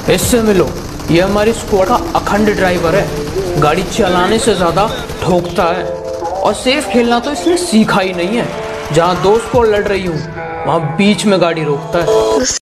इससे मिलो, ये हमारी स्क्वाड का अखंड ड्राइवर है। गाड़ी चलाने से ज्यादा ठोकता है और सेफ खेलना तो इसने सीखा ही नहीं है। जहाँ दोस्त को लड़ रही हूँ वहाँ बीच में गाड़ी रोकता है।